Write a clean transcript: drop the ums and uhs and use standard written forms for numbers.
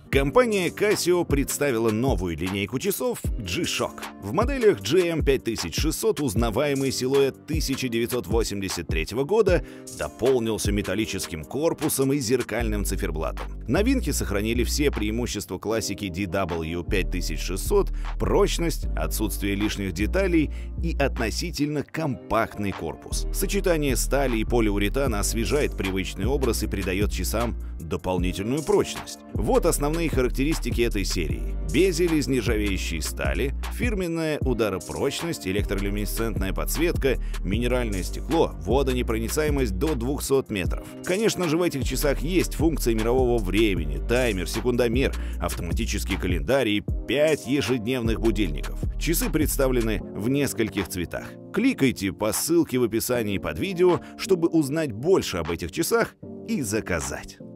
Компания Casio представила новую линейку часов G-Shock. В моделях GM5600 узнаваемый силуэт 1983 года дополнился металлическим корпусом и зеркальным циферблатом. Новинки сохранили все преимущества классики DW5600, прочность, отсутствие лишних деталей и относительно компактный корпус. Сочетание стали и полиуретана освежает привычный образ и придает часам дополнительную прочность. Вот основные характеристики этой серии. Безель из нержавеющей стали, фирменная ударопрочность, электролюминесцентная подсветка, минеральное стекло, водонепроницаемость до 200 метров. Конечно же, в этих часах есть функции мирового времени, таймер, секундомер, автоматический календарь и 5 ежедневных будильников. Часы представлены в нескольких цветах. Кликайте по ссылке в описании под видео, чтобы узнать больше об этих часах и заказать.